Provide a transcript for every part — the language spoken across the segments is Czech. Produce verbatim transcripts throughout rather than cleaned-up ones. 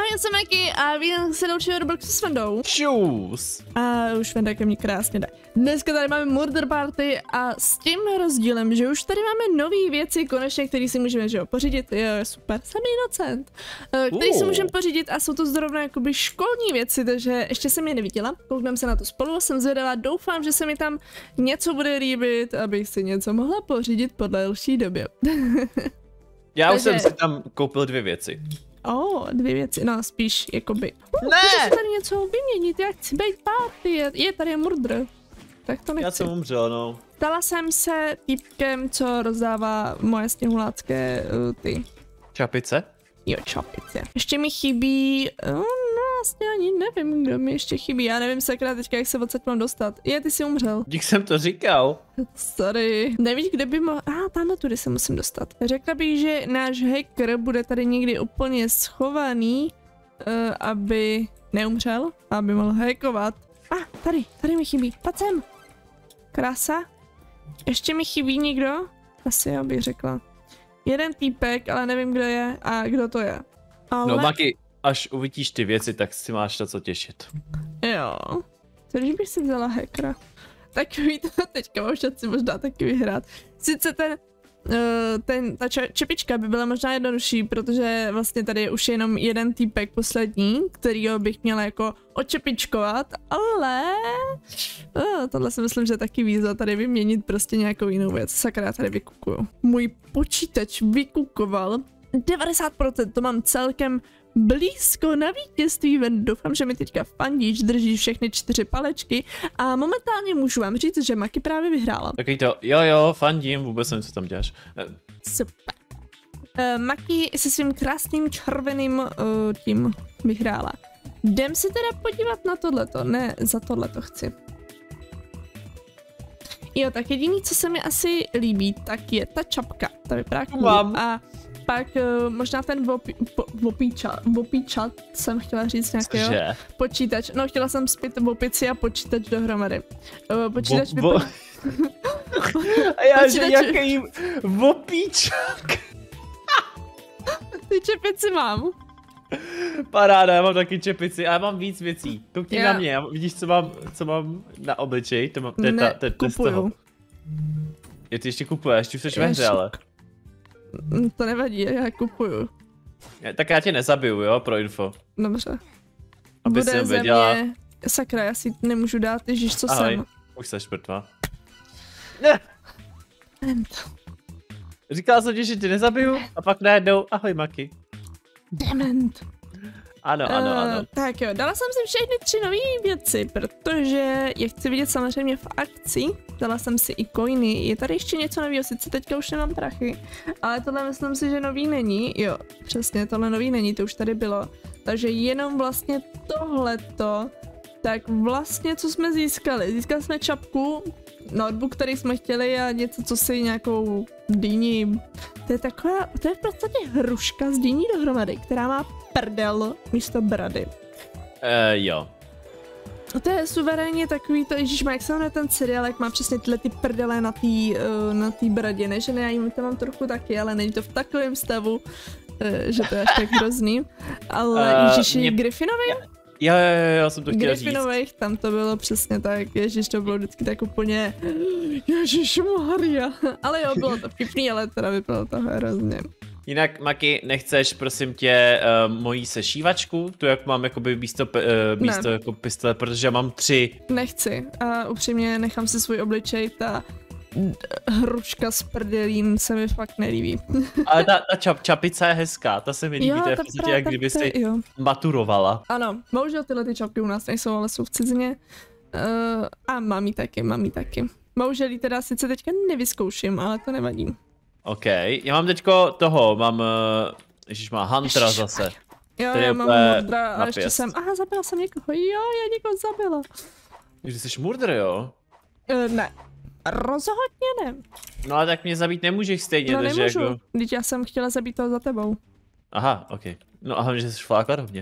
Ahoj, já jsem Maki a vítám se dalšího Robloxu s Vendou. Čus. A už Venda ke mně krásně jde. Dneska tady máme Murder Party a s tím rozdílem, že už tady máme nové věci, konečně, které si můžeme, že jo, pořídit. Jo, super, jsem inocent. Který si můžeme pořídit a jsou to zrovna jakoby školní věci, takže ještě jsem je neviděla. Koukneme se na to spolu, jsem zvědala, doufám, že se mi tam něco bude líbit, abych si něco mohla pořídit po delší době. Já už takže... jsem si tam koupil dvě věci. O, oh, dvě věci, no spíš jakoby. Uh, ne! Můžeš tady něco vyměnit, já chci být party, je, je tady murdr. Tak to nechci. Já jsem umřel, no. Stala jsem se týpkem, co rozdává moje sněhulácké uh, ty. Čapice? Jo, čapice. Ještě mi chybí, uh, no vlastně ani nevím, kdo mi ještě chybí, já nevím sakra teďka, jak se odsaď mám dostat. Je, ty jsi umřel. Dík jsem to říkal. Sorry. Nevíš, kde by mohl, ah, tamhle tudy se musím dostat. Řekla bych, že náš hacker bude tady někdy úplně schovaný, uh, aby neumřel, aby mohl hackovat. A, ah, tady, tady mi chybí, pojď sem. Krása. Ještě mi chybí někdo? Asi já bych řekla. Jeden týpek, ale nevím, kdo je a kdo to je. Ale... No Maki, až uvidíš ty věci, tak si máš na co těšit. Jo. Takže bych si vzala hackera. Takový to teďka mám šanci možná taky vyhrát. Sice ten, uh, ten, ta čepička by byla možná jednodušší, protože vlastně tady je už jenom jeden týpek poslední, kterýho bych měla jako očepičkovat, ale uh, tohle si myslím, že je taky výzva tady vyměnit prostě nějakou jinou věc. Sakra, já tady vykukuju. Můj počítač vykukoval devadesát procent, to mám celkem blízko na vítězství, ven. Doufám, že mi teďka fandíš, držíš všechny čtyři palečky a momentálně můžu vám říct, že Maki právě vyhrála. Taky to, jo jo, fandím, vůbec nevím, co tam děláš. Super. Uh, Maki se svým krásným červeným uh, tím vyhrála. Jdem si teda podívat na tohleto, ne, za tohleto chci. Jo, tak jediný, co se mi asi líbí, tak je ta čapka, ta vypadá cool. A pak uh, možná ten vopi, po, vopíčat, vopíčat jsem chtěla říct nějakého počítač. No, chtěla jsem spít vopici a počítač dohromady. Uh, počítač vo, vypadá... Vo... a já, počítač... že jaký vopíčak. Ty čepici mám. Paráda, já mám taky čepici, ale mám víc věcí. Koukni já... na mě, vidíš, co mám, co mám na obličeji? To mám, to je ne, ta, to je z toho. Je, ty ještě kupuješ, ty jsi ve hře, ale. To nevadí, já kupuju. Tak já tě nezabiju, jo, pro info. Dobře. Aby Bude jsem ze věděla... mě... Sakra, já si nemůžu dát, ježiš, co ahoj. jsem. Už jsi mrtvá. Ne! Říkala jsem ti, že tě nezabiju a pak najednou, ahoj Maki. Dement. Ano, ano, uh, ano. Tak jo, dala jsem si všechny tři nové věci, protože je chci vidět samozřejmě v akci. Dala jsem si i coiny, je tady ještě něco nového, sice teďka už nemám prachy, ale tohle myslím si, že nový není. Jo, přesně, tohle nový není, to už tady bylo. Takže jenom vlastně tohleto, tak vlastně co jsme získali? Získali jsme čapku, notebook, který jsme chtěli a něco, co si nějakou dýni. To je taková, to je v podstatě hruška z dýní dohromady, která má prdel místo brady. Uh, jo. To je suverénně takový to, ježišma, jak se jmenuje ten seriál, jak má přesně tyhle ty prdele na té uh, na té bradě, ne, že ne, já jim to mám trochu taky, ale není to v takovém stavu, uh, že to je až tak hrozný. Ale uh, ježiši, mě... Griffinovi? Jo, jo, jo, já jsem to chtěl říct. Griffinových, tam to bylo přesně tak, ježiš, to bylo vždycky tak úplně, ježišmarja. Ale jo, bylo to vtipný, ale teda vypadalo to hrozně. Jinak, Maki, nechceš, prosím tě, uh, mojí sešívačku? Tu, jak mám jakoby místo, uh, místo jako pistole, protože já mám tři. Nechci. A upřímně nechám si svůj obličej, ta hruška s prdelín se mi fakt nelíbí. Ale ta, ta čap, čapice je hezká, ta se mi líbí, jo, to je v podstatě, jak kdyby si jo. maturovala. Ano, bohužel tyhle ty čapky u nás nejsou, ale jsou v cizině. Uh, a mám jí taky, mám jí taky. Bohužel jí teda sice teďka nevyzkouším, ale to nevadí. OK, já mám teďko toho, mám, uh, ježiš má Huntera Ježiš, zase. Jo, já mám Murdra a ještě jsem, aha, zabila jsem někoho, jo, já někoho zabila. Že jsi murder, jo? Uh, ne, rozhodně ne. No ale tak mě zabít nemůžeš stejně, no, takže nemůžu. jako... Vždyť já jsem chtěla zabít toho za tebou. Aha, OK. No a hlavně, že jsi flákla rovně.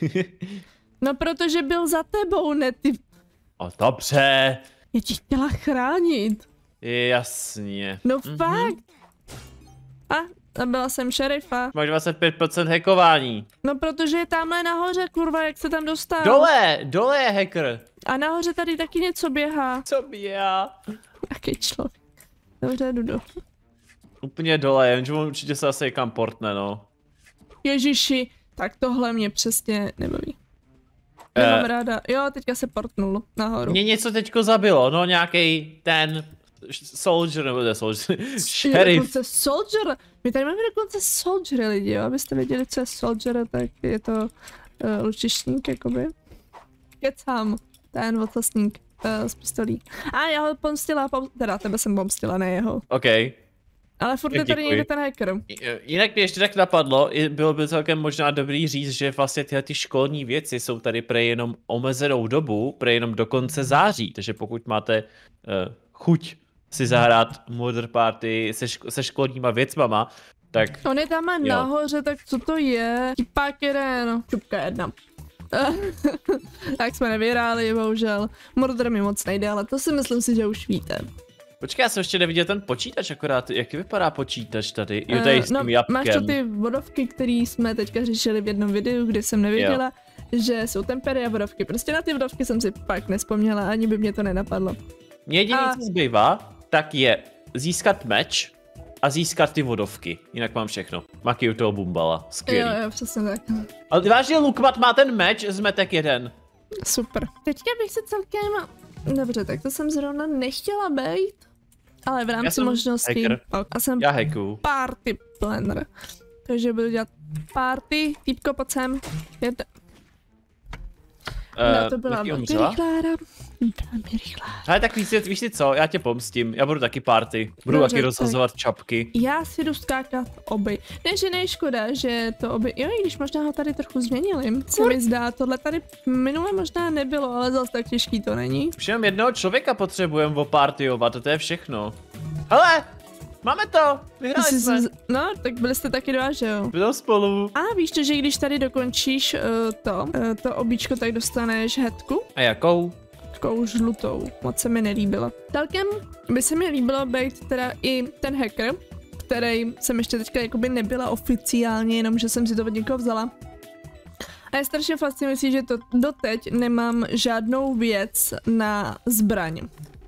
No protože byl za tebou, ne ty... O, dobře. Já tě chtěla chránit. Jasně. No mm-hmm. Fakt. A Zabila jsem šerifa. Máš dvacet pět procent hackování. No protože je tamhle nahoře, kurva, jak se tam dostal. Dole, dole je hacker. A nahoře tady taky něco běhá. Co běhá? Jaký člověk. Dobře, jdu do. Úplně dole, jenže on určitě se asi někam portne, no. Ježiši, tak tohle mě přesně nebaví. Nemám uh, ráda. Jo, teďka se portnul nahoru. Mě něco teďko zabilo, no nějaký ten soldier, nebo ne soldier, šerif. Dokonce soldier. My tady máme dokonce soldier lidi, jo. Abyste věděli, co je soldier, tak je to uh, lučišník, jakoby. Kecám, ten vocasník uh, z pistolí. A já ho pomstila, pom... teda tebe jsem pomstila, ne jeho. OK. Ale furt je tady někde ten hacker. Jinak mě ještě tak napadlo, bylo by celkem možná dobrý říct, že vlastně tyhle ty školní věci jsou tady prej jenom omezenou dobu, prej jenom do konce září, takže pokud máte uh, chuť si zahrát Murder Party se, ško se školníma věcmama, tak... On je tam nahoře, tak co to je? Tipák jeden, čupka jedna. Tak jsme nevyhráli, bohužel. Murder mi moc nejde, ale to si myslím si, že už víte. Počkej, já jsem ještě neviděl ten počítač akorát, jak vypadá počítač tady, jo tady s tím no, jabkem. Máš to ty vodovky, které jsme teďka řešili v jednom videu, kde jsem nevěděla, jo. že jsou tempery a vodovky. Prostě na ty vodovky jsem si pak nespomněla, ani by mě to nenapadlo. Jediné, a... co zbývá, tak je získat meč a získat ty vodovky. Jinak mám všechno. Maky u toho bumbala, skvělý. Jo, jo, přesně tak. Ale vážně Lukmat má ten meč z metek jeden. Super. Teďka bych se celkem... Dobře, tak to jsem zrovna nechtěla bejt, ale v rámci možností. A jsem Já hackuju. Party planner. Takže budu dělat party, týpko, pojď sem. Jedna. Uh, no, to byla velmi rychlá. Velmi rychlá. Ale tak víš, víš si co, já tě pomstím, já budu taky party, budu Dobře, taky rozhazovat čapky. Já si jdu skákat oby. Ne, že nejškoda, že to oby, jo, i když možná ho tady trochu změnili, se mi zdá, tohle tady minule možná nebylo, ale zase tak těžký to není. Už jenom jednoho člověka potřebujeme opartyovat, to je všechno. Hele, máme to, vyhráli Jsi, jsme. No, tak byli jste taky dva, že jo? Byli spolu. A víš to, že když tady dokončíš uh, to, uh, to obíčko, tak dostaneš hetku? A jakou? Takovou žlutou, moc se mi nelíbilo. Celkem by se mi líbilo být teda i ten hacker, který jsem ještě teďka jakoby nebyla oficiálně, jenom že jsem si to od někoho vzala. A je strašně fascinující, že to doteď nemám žádnou věc na zbraň.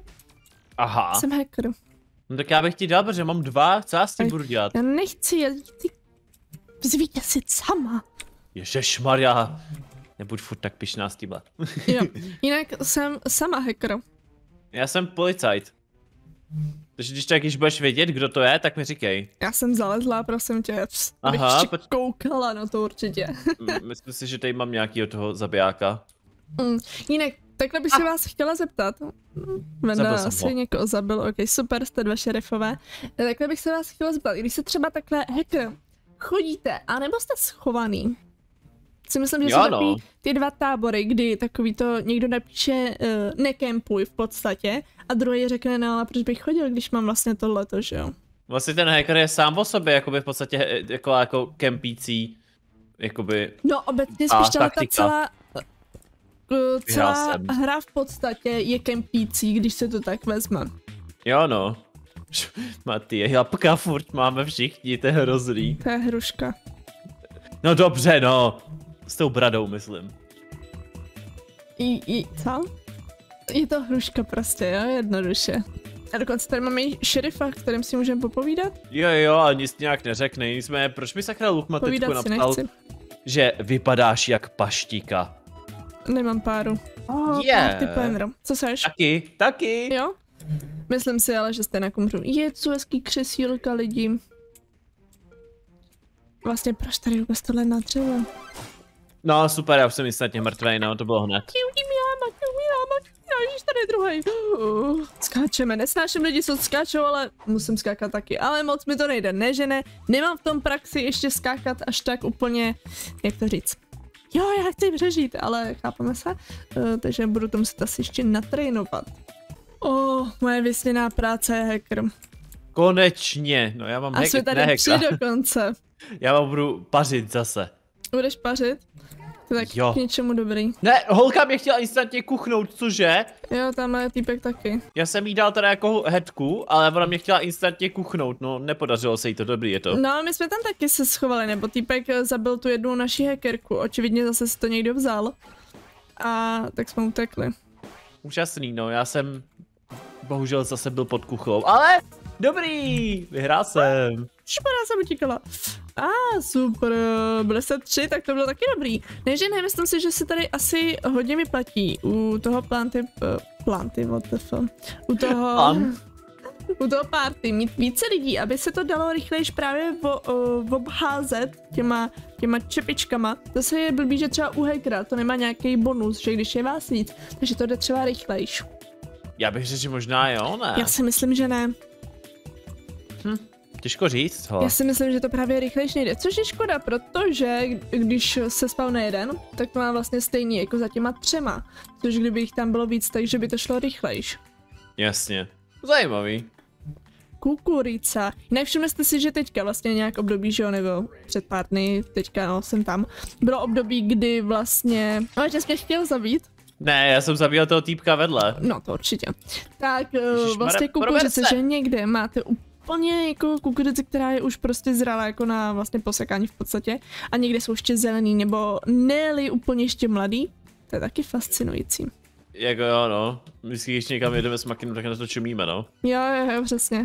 Aha. Jsem hacker. No tak já bych ti dal, protože mám dva, co já s tím budu dělat? Já nechci, já chci zvítězit sama. Ježešmarja. Nebuď furt tak pyšná s tímhle. Jo, jinak jsem sama hacker. Já jsem policajt. Takže když tak, když budeš vědět, kdo to je, tak mi říkej. Já jsem zalezla, prosím tě. Aha, bych koukala na to určitě. Myslím si, že tady mám nějakýho toho zabijáka. Mm, jinak, takhle bych se vás chtěla zeptat. Venda asi někoho zabil, ok, super, jste dva šerifové. Takhle bych se vás chtěla zeptat, když se třeba takhle hacker chodíte, anebo jste schovaný? Si myslím, že jo, jsou takový no. ty dva tábory, kdy takový to někdo napíše uh, nekempuj v podstatě a druhý řekne, no ale proč bych chodil, když mám vlastně tohleto, že jo? Vlastně ten hacker je sám o sobě, jakoby v podstatě jako, jako kempící, jakoby. No obecně spíš ta celá, uh, celá hra v podstatě je kempící, když se to tak vezme. Jo no. Maty, jabka furt máme všichni, to je hrozný. To je hruška. No dobře no. S tou bradou, myslím. I, i, co? Je to hruška prostě, jo, jednoduše. A dokonce tady máme i šerifa, kterým si můžeme popovídat? Jo, jo, ale nic nějak neřekne, nicméně, proč mi sakra Lukma teďko napsal, že vypadáš jak paštíka? Nemám páru. Oh, yeah. Party planner. Co seš? Taky, taky. Jo? Myslím si ale, že jste na komru. Je, co hezký křesílka lidí. Vlastně proč tady vůbec tohle na dřevo? No super, já už jsem instantně mrtvej, no, to bylo hned. Ježíš, tady je druhý. Uh, skáčeme, nesnáším lidi, co skáčou, ale musím skákat taky. Ale moc mi to nejde, ne že ne. Nemám v tom praxi ještě skákat až tak úplně, jak to říct. Jo, já chci přežít, ale chápeme se. Uh, takže budu to muset asi ještě natrénovat. Oh, moje vysněná práce je hacker. Konečně, no já mám hack, a jsme tady tři dokonce. Já vám budu pařit zase. Budeš pařit? To je tak Jo. k něčemu dobrý. Ne, holka mě chtěla instantně kuchnout, cože? Jo, tamhle týpek taky. Já jsem jí dal teda jako headku, ale ona mě chtěla instantně kuchnout, no nepodařilo se jí to, dobrý je to. No, my jsme tam taky se schovali, nebo týpek zabil tu jednu naši hackerku, očividně zase si to někdo vzal. A tak jsme utekli. Úžasný, no, já jsem bohužel zase byl pod kuchlou, ale dobrý, vyhrál jsem. Škoda, jsem utíkala. A ah, super, byli se tři, tak to bylo taky dobrý. Ne, že ne, myslím si, že se tady asi hodně mi platí u toho planty, uh, planty, what the fuck, u toho, Plan. u toho party mít více lidí, aby se to dalo rychlejš právě vo, uh, obházet těma, těma čepičkama. Zase je blbý, že třeba u hackera to nemá nějaký bonus, že když je vás víc, takže to jde třeba rychlejš. Já bych řekl, že možná jo, ne? Já si myslím, že ne. Hm. Těžko říct, ho. Já si myslím, že to právě rychlejš nejde, což je škoda, protože když se spawne jeden, tak to má vlastně stejný jako za těma třema, což kdyby jich tam bylo víc, takže by to šlo rychlejš. Jasně, zajímavý. Kukurica. Nevšimli jste si, že teďka vlastně nějak období, že jo, nebo před pár dny, teďka no, jsem tam, bylo období, kdy vlastně, no, že jsi mě chtěl zabít. Ne, já jsem zabíjel toho týpka vedle. No to určitě. Tak Ježišmarja, vlastně prober kukurice, se. že někde máte úplně jako kukurici, která je už prostě zralá jako na vlastně posekání v podstatě a někde jsou ještě zelený nebo ne-li úplně ještě mladý, to je taky fascinující. Jako jo, no. Vždycky, když někam jedeme s Makinem, tak na to čumíme, no. Jo, jo, jo, přesně.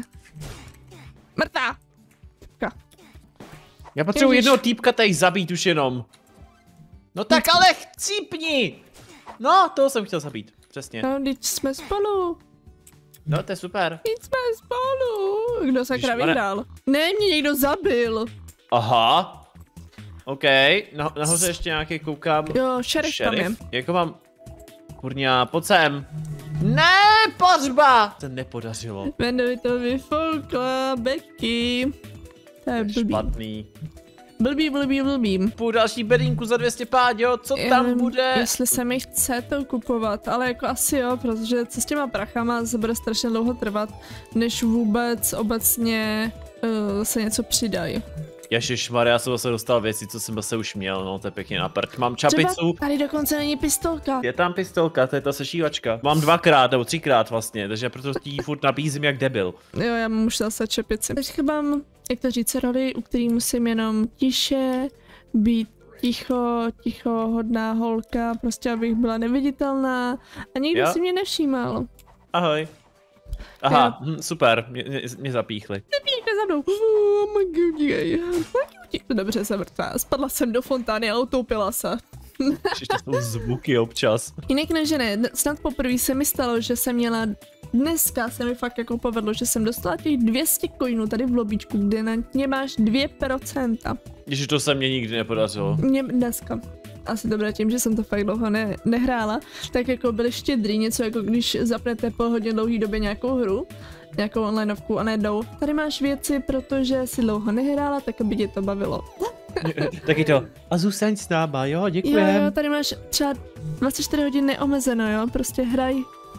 Mrtvá! Týpka. Já potřebuji Ježiš. jednoho týpka tady zabít už jenom. No tak ale chcípni! No, toho jsem chtěl zabít, přesně. No, teď jsme spolu. No, to je super. Teď jsme spolu. Kdo se Ježišmarja. vyhrál? Ne, mě někdo zabil. Aha. OK, no, nahoře ještě nějaký koukám. Jo, šerif tam je. Jako mám... Kurňa, pojď sem. Ne, pohřba! To nepodařilo. Jmenuji to vyfoukla Becky. To je blbý. Špatný. Blbý, blbý, blbý. Půl další bedínku za dvě stě páďo, co Já tam nevím, bude? Jestli se mi chce to kupovat, ale jako asi jo, protože co s těma prachama se bude strašně dlouho trvat, než vůbec obecně uh, se něco přidají. Ježišmarja, já jsem zase dostal věci, co jsem zase už měl, no to je pěkně na prd. Mám čapicu. Třeba tady dokonce není pistolka. Je tam pistolka, to je ta sešívačka. Mám dvakrát nebo třikrát vlastně, takže proto ti furt nabízím jak debil. Jo, já mám už zase čepici. Teď mám, jak to říct, roli, u který musím jenom tiše, být ticho, ticho, hodná holka, prostě abych byla neviditelná a nikdo Jo. si mě nevšímal. Ahoj. Aha, hm, super, mě, mě, mě zapíchli. Nepíjte za mnou. Oh my god, jej. Dobře, jsem mrtvá. Spadla jsem do fontány a utoupila se. Ježiš, to jsou zvuky občas. Jinak ne, že ne. Snad poprvé se mi stalo, že jsem měla dneska se mi fakt jako povedlo, že jsem dostala těch dvě stě coinů tady v lobíčku, kde na ně máš dvě procenta. Ježiš, to se mně nikdy nepodařilo. Mě dneska. Asi to bude tím, že jsem to fakt dlouho ne, nehrála, tak jako byli štědrý, něco jako když zapnete po hodně dlouhý době nějakou hru, nějakou onlineovku a najednou tady máš věci, protože si dlouho nehrála, tak aby tě to bavilo. Taky to. A zůstaň s náma, jo, Jo, děkujem. jo, tady máš třeba dvacet čtyři hodin neomezeno, jo, prostě hraj.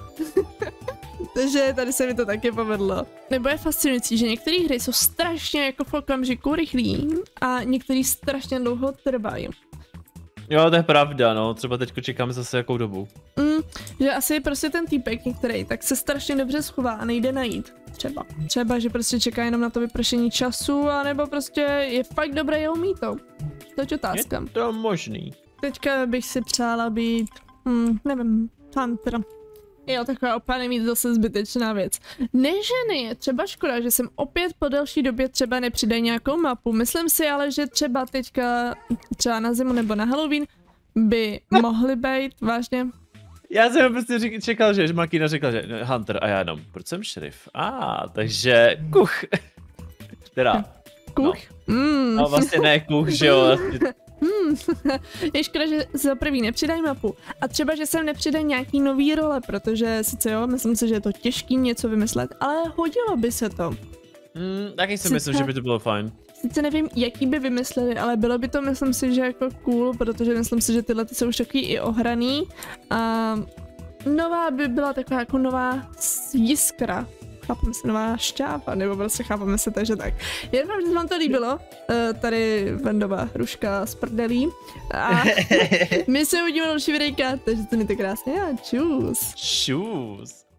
Takže tady se mi to taky povedlo. Nebo je fascinující, že některé hry jsou strašně jako v okamžiku rychlý a některé strašně dlouho trvají. Jo, to je pravda, no, třeba teďko čekáme zase jakou dobu. Mm, že asi prostě ten týpek některý, tak se strašně dobře schová a nejde najít. Třeba. Třeba, že prostě čeká jenom na to vypršení času, anebo prostě je fakt dobré a umí to. To je otázka. Je to možný. Teďka bych si přála být, hm, nevím, hunter. Jo, taková úplně mít zase zbytečná věc. Ne, že ne, je třeba škoda, že jsem opět po delší době třeba nepřidej nějakou mapu. Myslím si ale, že třeba teďka, třeba na zimu nebo na Halloween, by mohly být, vážně. Já jsem prostě řek, čekal, že Makina řekla, že no, Hunter a já jenom, proč jsem šerif? A, ah, takže kuch. Teda. Kuch? No. Mm. no vlastně ne kuch, že jo. Vlastně. Hmm, je škoda, že za prvý nepřidají mapu a třeba, že sem nepřidají nějaký nový role, protože sice jo, myslím si, že je to těžký něco vymyslet, ale hodilo by se to. Mm, taky si Sice- myslím, že by to bylo fajn. Sice nevím, jaký by vymysleli, ale bylo by to, myslím si, že jako cool, protože myslím si, že tyhle ty jsou už takový i ohraný a nová by byla taková jako nová jiskra, chápeme se nová šťáva, nebo prostě chápeme se, takže tak. Já doufám, že se vám to líbilo, uh, tady Vendova hruška z prdelí. A my se uvidíme na další videjka, takže to mějte krásně a čus. Čus.